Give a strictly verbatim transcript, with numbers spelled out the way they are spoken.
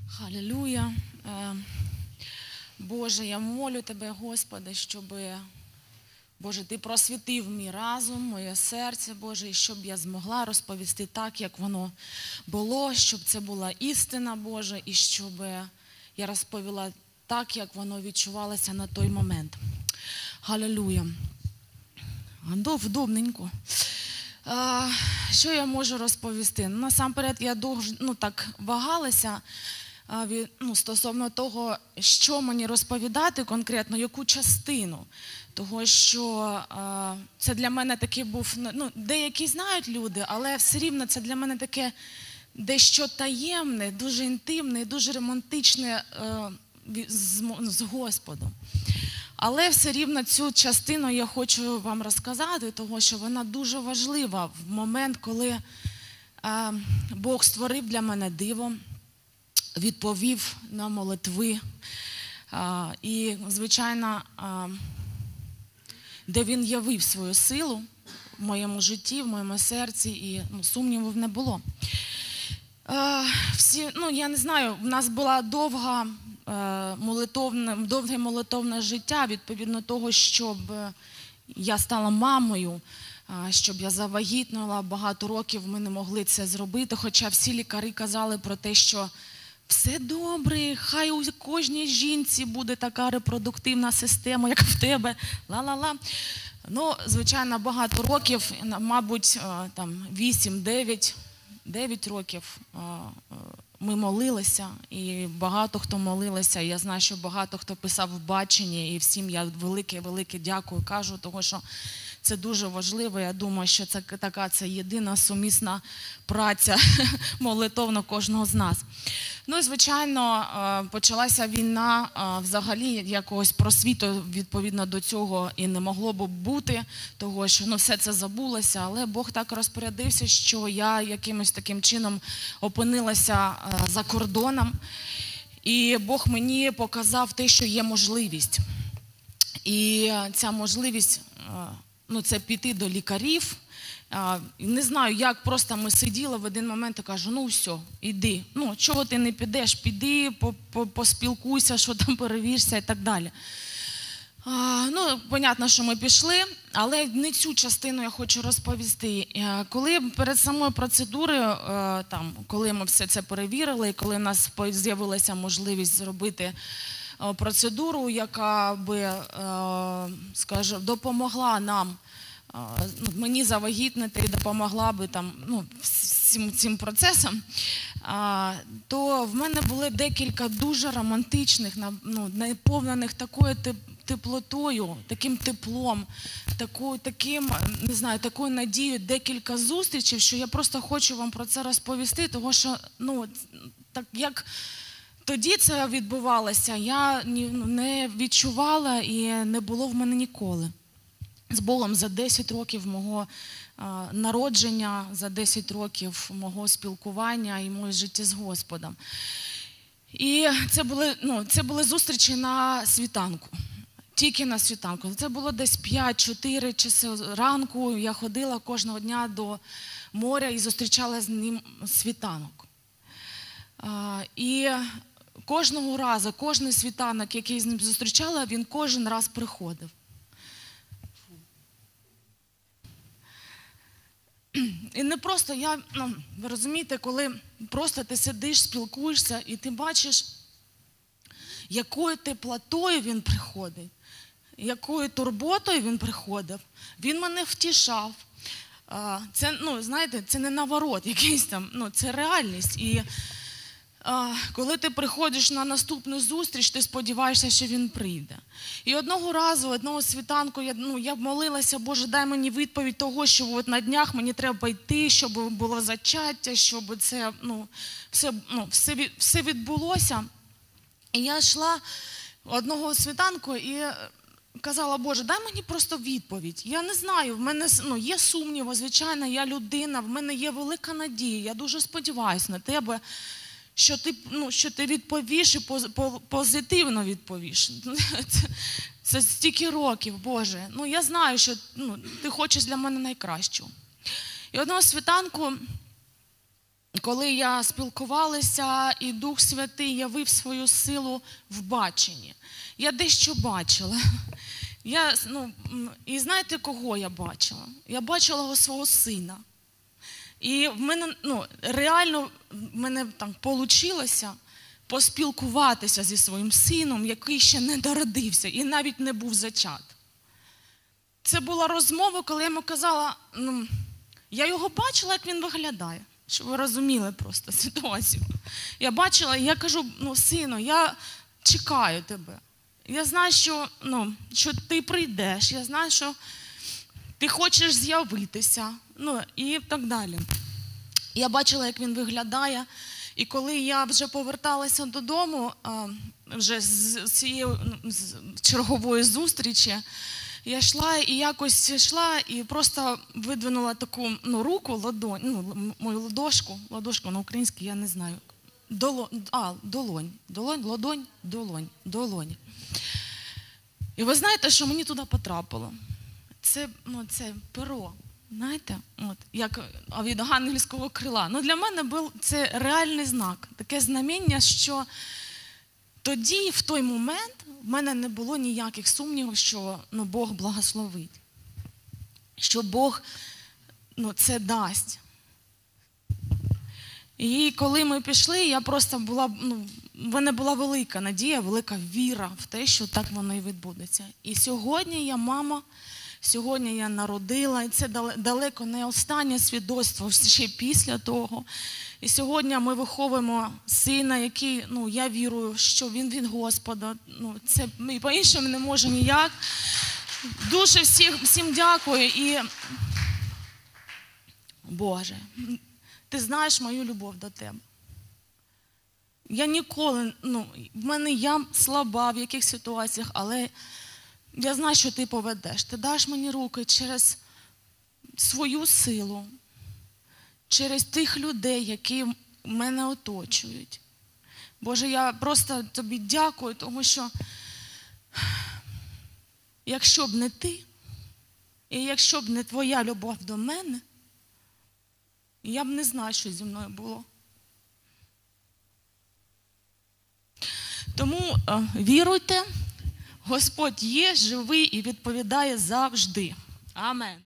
Халілуя. Боже, я молю Тебе, Господи, щоб, Боже, Ти просвітив мій разум, моє серце, Боже, і щоб я змогла розповісти так, як воно було, щоб це була істина, Боже, і щоб я розповіла так, як воно відчувалося на той момент. Халілуя. Вдобненько. Що я можу розповісти? Насамперед, я дуже, ну, так вагалася ну, стосовно того, що мені розповідати конкретно, яку частину. Того, що а, це для мене такий був, ну, деякі знають люди, але все рівно це для мене таке дещо таємне, дуже інтимне, дуже романтичне а, з, з Господом. Але все рівно цю частину я хочу вам розказати, тому що вона дуже важлива в момент, коли а, Бог створив для мене диво, відповів на молитви. А, і, звичайно, а, де Він явив свою силу в моєму житті, в моєму серці, і ну, сумнівів не було. А, всі, ну, я не знаю, в нас була довга молитовне, довге молитовне життя, відповідно того, щоб я стала мамою, щоб я завагітнула. Багато років ми не могли це зробити, хоча всі лікарі казали про те, що все добре, хай у кожній жінці буде така репродуктивна система, як в тебе, ла-ла-ла. Ну, звичайно, багато років, мабуть, там вісім-дев'ять років ми молилися, і багато хто молився. Я знаю, що багато хто писав в баченні, і всім я велике-велике дякую кажу, тому що це дуже важливо. Я думаю, що це така це єдина сумісна праця молитовна кожного з нас. Ну і, звичайно, почалася війна, взагалі якогось просвіту відповідно до цього і не могло б бути, того що ну, все це забулося, але Бог так розпорядився, що я якимось таким чином опинилася за кордоном, і Бог мені показав те, що є можливість. І ця можливість, ну, це піти до лікарів. Не знаю, як, просто ми сиділи в один момент і кажу, ну все, іди. Ну, чого ти не підеш, піди, поспілкуйся, що там перевірся і так далі. А, ну, понятно, що ми пішли, але не цю частину я хочу розповісти. Коли перед самою процедурою, там, коли ми все це перевірили, коли в нас з'явилася можливість зробити процедуру, яка би, скажімо, допомогла нам, мені завагітнити і допомогла би там, ну, всім цим процесам, то в мене були декілька дуже романтичних, ну, наповнених такою теплотою, таким теплом, такою, таким, не знаю, такою надією, декілька зустрічей, що я просто хочу вам про це розповісти, тому що, ну, так як тоді це відбувалося, я не відчувала і не було в мене ніколи. З Богом за десять років мого народження, за десять років мого спілкування і моє життя з Господом. І це були, ну, це були зустрічі на світанку, тільки на світанку. Це було десь п'ять-чотири часи ранку, я ходила кожного дня до моря і зустрічала з ним світанок. І кожного разу, кожен світанок, який з ним зустрічала, він кожен раз приходив. І не просто я, ну, ви розумієте, коли просто ти сидиш, спілкуєшся, і ти бачиш, якою теплотою він приходить, якою турботою він приходив. Він мене втішав. Це, ну, знаєте, це не наворот якийсь там, ну, це реальність. І а, коли ти приходиш на наступну зустріч, ти сподіваєшся, що він прийде. І одного разу, одного світанку, я, ну, я молилася, Боже, дай мені відповідь того, що от на днях мені треба йти, щоб було зачаття, щоб це, ну, все, ну, все, все відбулося. І я йшла одного світанку і казала, Боже, дай мені просто відповідь. Я не знаю, в мене, ну, є сумніви, звичайно, я людина, в мене є велика надія, я дуже сподіваюся на тебе, що ти, ну, що ти відповіш і позитивно відповіш. Це, це стільки років, Боже. Ну, я знаю, що, ну, ти хочеш для мене найкращого. І одного світанку коли я спілкувалася, і Дух Святий явив свою силу в баченні. Я дещо бачила. Я, ну, і знаєте, кого я бачила? Я бачила свого сина. І в мене, ну, реально в мене там вийшло поспілкуватися зі своїм сином, який ще не народився і навіть не був зачат. Це була розмова, коли я йому казала, ну, я його бачила, як він виглядає, щоб ви розуміли просто ситуацію. Я бачила, і я кажу, ну, сину, я чекаю тебе. Я знаю, що, ну, що ти прийдеш, я знаю, що ти хочеш з'явитися, ну, і так далі. Я бачила, як він виглядає, і коли я вже поверталася додому, вже з цієї чергової зустрічі, я йшла і якось йшла і просто видвинула таку, ну, руку, ладонь, ну, мою ладошку, ладошку на українській, я не знаю, долонь, а, долонь, долонь, ладонь, долонь, долонь. І ви знаєте, що мені туди потрапило? Це, ну, це перо, знаєте, от, як від ангельського крила. Ну, для мене був це реальний знак, таке знамення, що тоді, в той момент, в мене не було ніяких сумнівів, що, ну, Бог благословить, що Бог, ну, це дасть. І коли ми пішли, я просто була, ну, в мене була велика надія, велика віра в те, що так воно і відбудеться. І сьогодні я мама, сьогодні я народила, і це далеко не останнє свідоцтво, ще після того. І сьогодні ми виховуємо сина, який, ну, я вірую, що він від Господа. Ну, це по-іншому не може ніяк. Дуже всіх, всім дякую. І, Боже, ти знаєш мою любов до тебе. Я ніколи, ну, в мене я слаба в яких ситуаціях, але я знаю, що ти поведеш. Ти даш мені руки через свою силу, через тих людей, які мене оточують. Боже, я просто тобі дякую, тому що якщо б не ти, і якщо б не твоя любов до мене, я б не знаю, що зі мною було. Тому е, віруйте, Господь є, живий і відповідає завжди. Амен.